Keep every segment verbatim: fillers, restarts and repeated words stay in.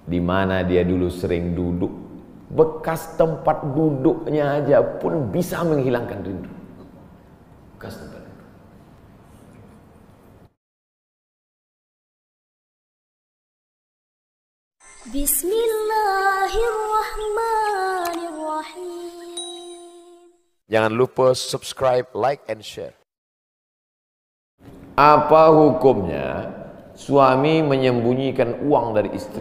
di mana dia dulu sering duduk. Bekas tempat duduknya aja pun bisa menghilangkan rindu. Bekas tempat duduk. Bismillahirrahmanirrahim. Jangan lupa subscribe, like, and share. Apa hukumnya suami menyembunyikan uang dari istri?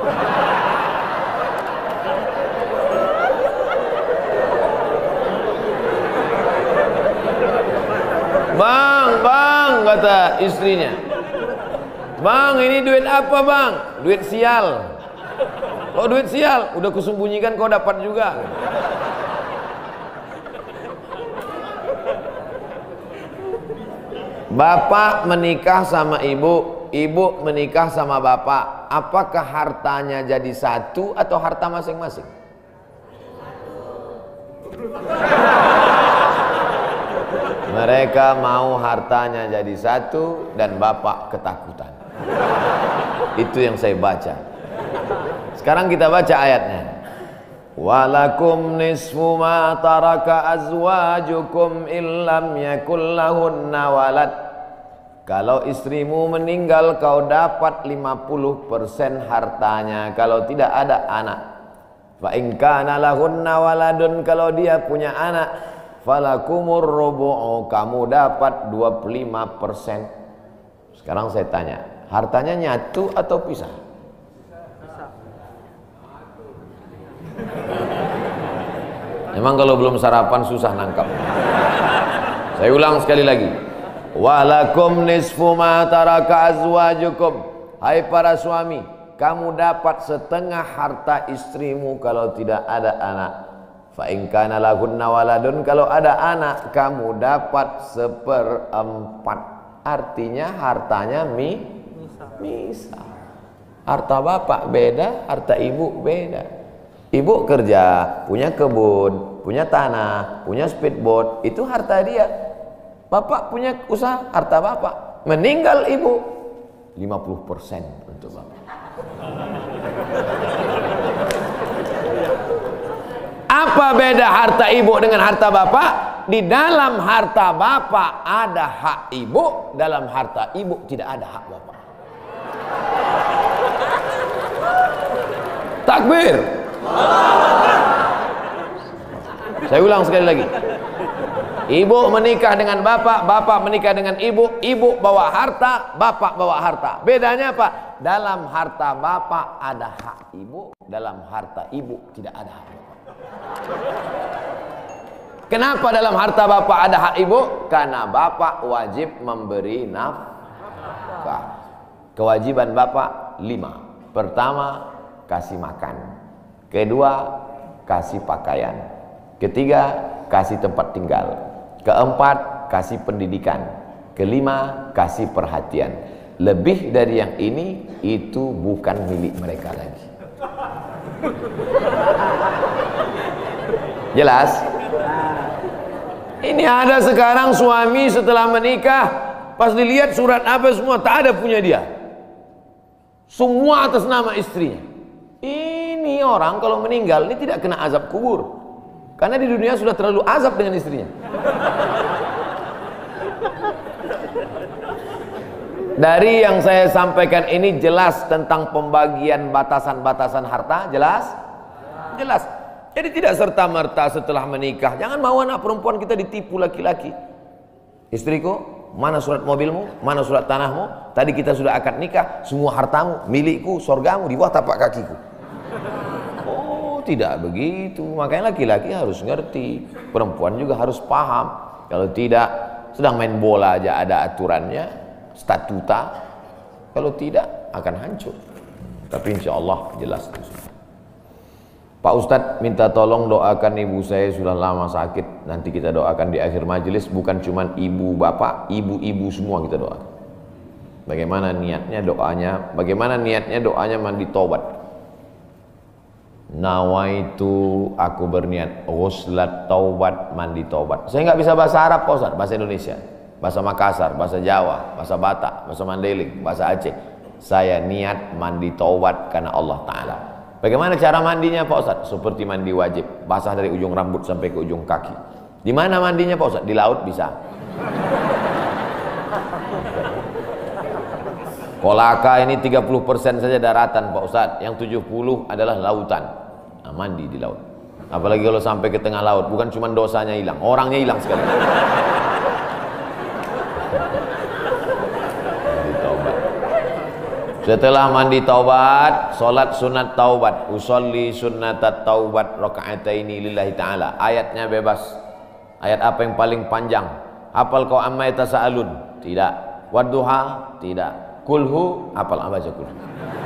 Bang, bang, kata istrinya. Bang, ini duit apa bang? Duit sial. Oh, duit sial, udah kusembunyikan kau dapat juga. Bapak menikah sama ibu, ibu menikah sama bapak. Apakah hartanya jadi satu atau harta masing-masing? Mereka mau hartanya jadi satu dan bapak ketakutan. Itu yang saya baca. Sekarang kita baca ayatnya. Walakum nisfu ma taraka azwajukum illam yakul lahunna walad. Kalau istrimu meninggal kau dapat lima puluh persen hartanya kalau tidak ada anak. Fa in kana lahunna waladun, kalau dia punya anak, falakumur rubu'u, kamu dapat dua puluh lima persen. Sekarang saya tanya, hartanya nyatu atau pisah? Memang kalau belum sarapan susah nangkap. Saya ulang sekali lagi. Walakum nisfu ma taraka azwajukum. Hai para suami, kamu dapat setengah harta istrimu kalau tidak ada anak. Fa in kana lahunna waladun, kalau ada anak kamu dapat seperempat. Artinya hartanya mi misah. Harta bapak beda, harta ibu beda. Ibu kerja, punya kebun, punya tanah, punya speedboat, itu harta dia. Bapak punya usaha, harta bapak. Meninggal ibu, lima puluh persen untuk bapak. Apa beda harta ibu dengan harta bapak? Di dalam harta bapak ada hak ibu, dalam harta ibu tidak ada hak bapak. Takbir. Saya ulang sekali lagi. Ibu menikah dengan bapak, bapak menikah dengan ibu, ibu bawa harta, bapak bawa harta. Bedanya apa? Dalam harta bapak ada hak ibu, dalam harta ibu tidak ada hak bapak. Kenapa dalam harta bapak ada hak ibu? Karena bapak wajib memberi nafkah. Kewajiban bapak lima. Pertama, kasih makan. Kedua, kasih pakaian. Ketiga, kasih tempat tinggal. Keempat, kasih pendidikan. Kelima, kasih perhatian. Lebih dari yang ini, itu bukan milik mereka lagi. Jelas? Ini ada sekarang suami setelah menikah, pas dilihat surat apa semua, tak ada punya dia. Semua atas nama istrinya. Ini orang kalau meninggal ini tidak kena azab kubur. Karena di dunia sudah terlalu azab dengan istrinya. Dari yang saya sampaikan ini jelas tentang pembagian batasan-batasan harta, jelas? Jelas. Jadi tidak serta-merta setelah menikah, jangan mau anak perempuan kita ditipu laki-laki. Istriku, mana surat mobilmu, mana surat tanahmu, tadi kita sudah akad nikah, semua hartamu, milikku, sorgamu di bawah tapak kakiku. Oh, tidak begitu. Makanya laki-laki harus ngerti, perempuan juga harus paham. Kalau tidak, sedang main bola aja ada aturannya, statuta. Kalau tidak akan hancur. Tapi insya Allah jelas. Pak Ustadz minta tolong doakan ibu saya sudah lama sakit. Nanti kita doakan di akhir majelis. Bukan cuma ibu bapak, ibu-ibu semua kita doakan. Bagaimana niatnya doanya? Bagaimana niatnya doanya mandi taubat? Nawaitu, aku berniat ghuslat taubat, mandi taubat. Saya nggak bisa bahasa Arab Pak Ustadz, bahasa Indonesia, bahasa Makassar, bahasa Jawa, bahasa Batak, bahasa Mandailing, bahasa Aceh. saya niat mandi taubat karena Allah Ta'ala. Bagaimana cara mandinya Pak Ustadz? Seperti mandi wajib, basah dari ujung rambut sampai ke ujung kaki. Di mana mandinya Pak Ustadz? Di laut bisa. Kolaka ini tiga puluh persen saja daratan Pak Ustadz, yang tujuh puluh adalah lautan. Nah, mandi di laut. Apalagi kalau sampai ke tengah laut, bukan cuma dosanya hilang, orangnya hilang sekali. Setelah mandi taubat, solat sunat taubat, usolli sunnatat taubat raka'ataini lillahi ta'ala. Ayatnya bebas. Ayat apa yang paling panjang? Hafal kau amma yatasaalun? Tidak. Wadduha? Tidak. Kulhu? Hafal apa aja kulhu.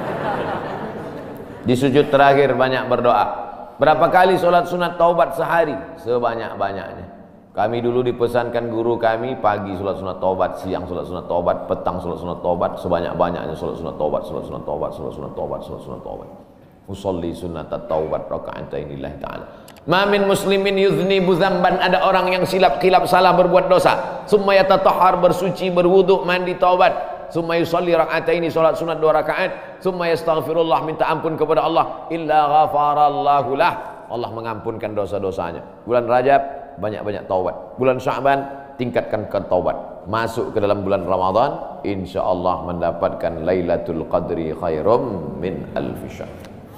Di sujud terakhir banyak berdoa. Berapa kali solat sunat taubat sehari? Sebanyak-banyaknya. Kami dulu dipesankan guru kami, pagi sholat sunat taubat, siang sholat sunat taubat, petang sholat sunat taubat, sebanyak-banyaknya sholat sunat taubat, sholat sunat taubat, sholat sunat taubat, sholat sunat taubat. Usolli sunnatat taubat raka'ataini lillahi ta'ala. Ma min muslimin yuznibu dzamban, ada orang yang silap khilaf salah berbuat dosa, summa yatatahhar, bersuci, berwudu, mandi taubat, summa yusolli raka'ataini, sholat sunat dua rakaat, summa yastaghfirullah, minta ampun kepada Allah, illa ghafarallahu lah, Allah mengampunkan dosa-dosanya. Bulan Rajab banyak-banyak taubat. Bulan Sya'ban tingkatkan ke taubat. Masuk ke dalam bulan Ramadan, insya Allah mendapatkan Lailatul Qadri khairum min alfi syahr.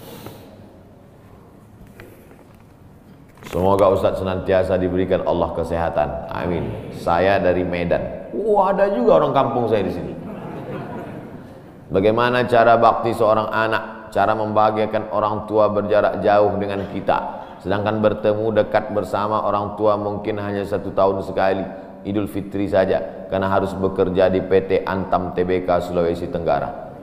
Semoga Ustaz senantiasa diberikan Allah kesehatan. Amin. Saya dari Medan. Wah, ada juga orang kampung saya di sini. Bagaimana cara bakti seorang anak? Cara membahagiakan orang tua berjarak jauh dengan kita, sedangkan bertemu dekat bersama orang tua mungkin hanya satu tahun sekali, Idul Fitri saja, karena harus bekerja di P T Antam T B K Sulawesi Tenggara.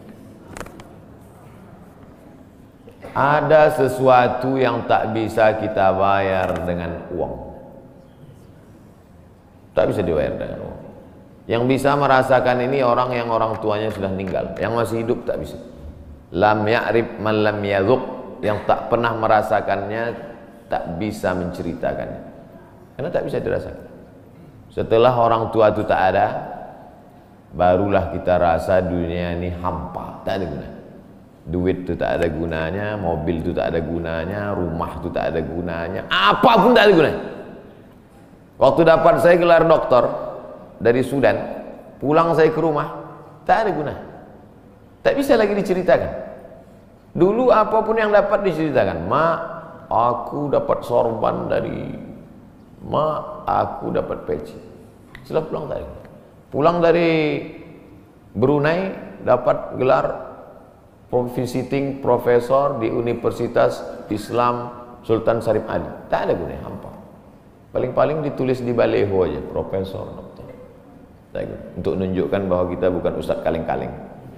Ada sesuatu yang tak bisa kita bayar dengan uang, tak bisa dibayar dengan uang. Yang bisa merasakan ini orang yang orang tuanya sudah meninggal, yang masih hidup tak bisa. Lam ya'rif man lam yadhuq, yang tak pernah merasakannya tak bisa menceritakannya, karena tak bisa dirasakan. Setelah orang tua itu tak ada, barulah kita rasa dunia ini hampa, tak ada guna. Duit itu tak ada gunanya, mobil itu tak ada gunanya, rumah itu tak ada gunanya, apapun tak ada gunanya. Waktu dapat saya gelar doktor dari Sudan, pulang saya ke rumah, tak ada guna, tak bisa lagi diceritakan. Dulu apapun yang dapat diceritakan, mak, aku dapat sorban dari, mak, aku dapat peci. Setelah pulang tadi, pulang dari Brunei dapat gelar visiting profesor di Universitas Islam Sultan Syarif Ali. Tak ada gunanya, hampa. Paling-paling ditulis di baleho aja, profesor, doktor. Untuk menunjukkan bahwa kita bukan ustadz kaleng-kaleng.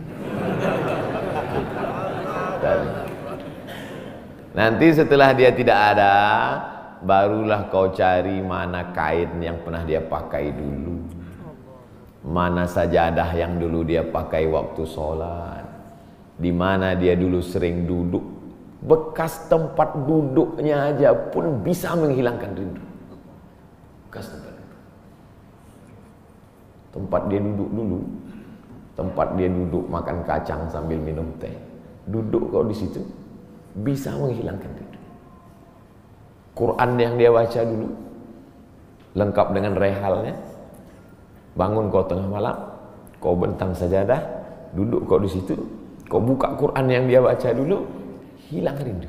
Nanti setelah dia tidak ada, barulah kau cari mana kain yang pernah dia pakai dulu, mana sajadah yang dulu dia pakai waktu sholat, di mana dia dulu sering duduk. Bekas tempat duduknya aja pun bisa menghilangkan rindu. Bekas tempat duduk, tempat dia duduk dulu, tempat dia duduk makan kacang sambil minum teh, duduk kau di situ bisa menghilangkan rindu. Quran yang dia baca dulu lengkap dengan rehalnya, bangun kau tengah malam, kau bentang sajadah, duduk kau di situ, kau buka Quran yang dia baca dulu, hilang rindu.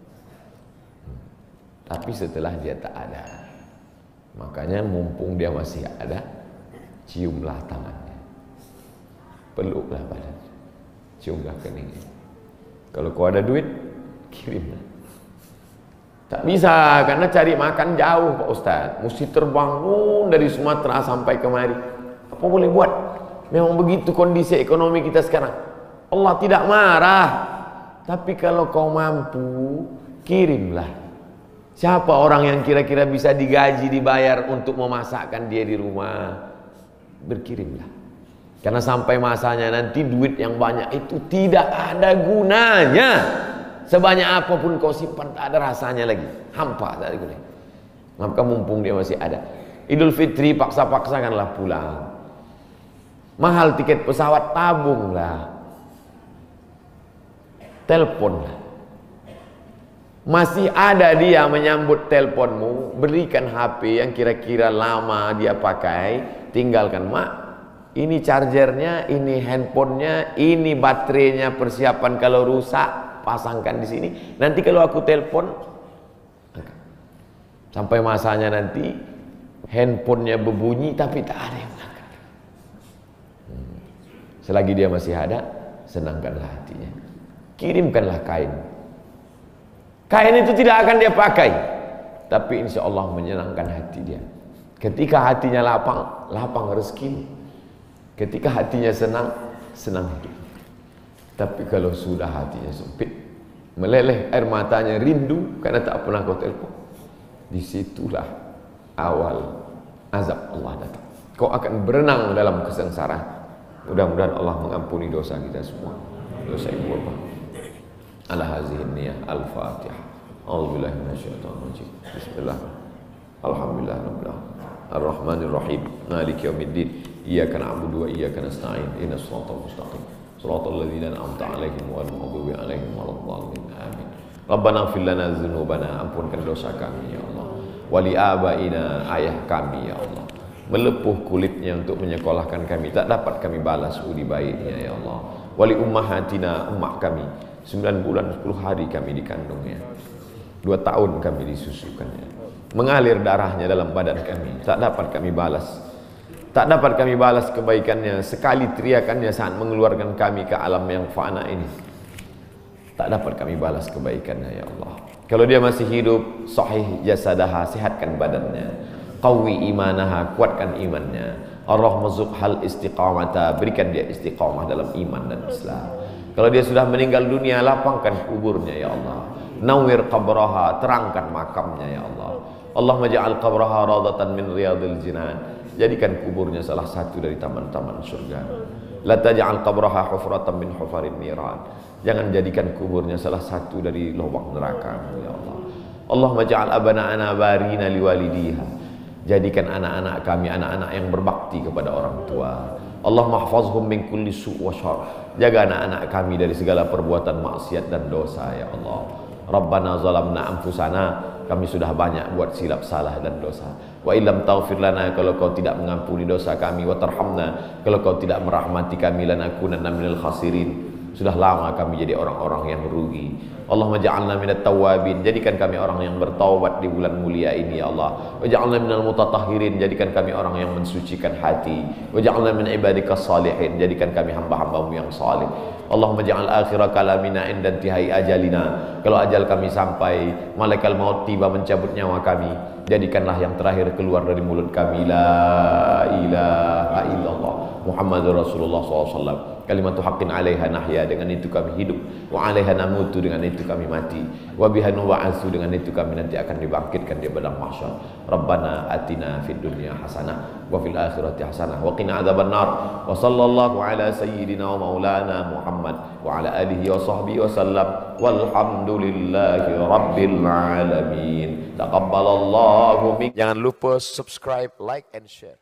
Tapi setelah dia tak ada, makanya mumpung dia masih ada, ciumlah tangannya, peluklah badannya, ciumlah keningnya. Kalau kau ada duit, kirimlah. Tak bisa, karena cari makan jauh Pak Ustadz, mesti terbangun dari Sumatera sampai kemari. Apa boleh buat? Memang begitu kondisi ekonomi kita sekarang. Allah tidak marah, tapi kalau kau mampu, kirimlah. Siapa orang yang kira-kira bisa digaji, dibayar untuk memasakkan dia di rumah? Berkirimlah. Karena sampai masanya nanti duit yang banyak itu tidak ada gunanya. Sebanyak apapun kau simpan, tak ada rasanya lagi, hampa, tak ada gunanya. Maka mumpung dia masih ada, Idul Fitri paksa-paksakanlah pulang. Mahal tiket pesawat, tabunglah. Teleponlah. Masih ada dia menyambut teleponmu, berikan H P yang kira-kira lama dia pakai, tinggalkan. Mak, ini chargernya, ini handphonenya, ini baterainya, persiapan kalau rusak, pasangkan di sini. Nanti kalau aku telepon, sampai masanya nanti handphonenya berbunyi tapi tak ada yang mengangkat. Hmm. Selagi dia masih ada, senangkanlah hatinya. Kirimkanlah kain. Kain itu tidak akan dia pakai, tapi insya Allah menyenangkan hati dia. Ketika hatinya lapang, lapang rezeki. Ketika hatinya senang, senang hidup. Tapi kalau sudah hatinya sempit, meleleh air matanya, rindu karena tak pernah kau telepon, disitulah awal azab Allah datang. Kau akan berenang dalam kesengsaraan. Mudah-mudahan Allah mengampuni dosa kita semua, dosa ibu bapa. Ala hazihi niyah al-fatihah. A'udzubillahi minasyaitonir rajim. Bismillah. Alhamdulillah rabbil alamin. Ar-Rahmanir Rahim. Maliki yaumiddin. Iyyaka na'budu wa iyyaka nasta'in. Ihdinas siratal mustaqim. Shiratal ladzina an'amta 'alaihim ghairil maghdubi 'alaihim waladdallin. Amin. Rabbana ighfir lana dzunubana, ampunkan dosa kami ya Allah. Wali abaina, ayah kami ya Allah. Melepuh kulitnya untuk menyekolahkan kami, tak dapat kami balas budi baiknya ya Allah. Wali ummahatina, ummah kami, sembilan bulan sepuluh hari kami dikandungnya, dua tahun kami disusukannya, mengalir darahnya dalam badan kami, tak dapat kami balas, tak dapat kami balas kebaikannya. Sekali teriakannya saat mengeluarkan kami ke alam yang fana ini, tak dapat kami balas kebaikannya ya Allah. Kalau dia masih hidup, sahih jasadaha, sehatkan badannya, qawi imanaha, kuatkan imannya, ar-rahmazuk hal istiqamata, berikan dia istiqamah dalam iman dan Islam. Kalau dia sudah meninggal dunia, lapangkan kuburnya ya Allah. Nawwir qabraha, terangkan makamnya ya Allah. Allahumma ja'al qabraha radatan min riyadil jinan, jadikan kuburnya salah satu dari taman-taman surga. La taj'al qabraha hufratan min hufarin niran, jangan jadikan kuburnya salah satu dari lubang neraka ya Allah. Allahumma ja'al abana'ana barina liwalidiha, jadikan anak-anak kami anak-anak yang berbakti kepada orang tua. Allahumma hafazhum min kulli su' wa syarr, jaga anak-anak kami dari segala perbuatan maksiat dan dosa ya Allah. Rabbana zalamna anfusana, kami sudah banyak buat silap salah dan dosa. Wa illam taghfir lana, kalau kau tidak mengampuni dosa kami, wa tarhamna, kalau kau tidak merahmati kami, lanakunanna minal khasirin, sudah lama kami jadi orang-orang yang rugi. Allahumma ja'alna minat tawabin, jadikan kami orang yang bertaubat di bulan mulia ini ya Allah. Wa ja'alna minal mutatahhirin, jadikan kami orang yang mensucikan hati. Wa ja'alna min ibadikas salihin, jadikan kami hamba-hambamu yang salih. Allahumma ja'al akhira kalamina inda intihai ajalina, kalau ajal kami sampai, malaikat maut tiba mencabut nyawa kami, jadikanlah yang terakhir keluar dari mulut kami la ilaha illallah Muhammadur Rasulullah shallallahu alaihi wasallam, kalimatu haqqin alaiha nahya, dengan itu kami hidup, wa alaiha namutu, dengan itu kami mati, wa biha nub'atsu, dengan itu kami nanti akan dibangkitkan di padang mahsyar. Rabbana atina fid dunya hasanah wa fil akhirati hasanah wa qina adzabannar. Wa sallallahu ala sayyidina wa maulana Muhammad wa ala alihi wa sahbihi wa sallam, walhamdulillahi rabbil alamin. Taqabbalallahu minkum. Jangan lupa subscribe, like and share.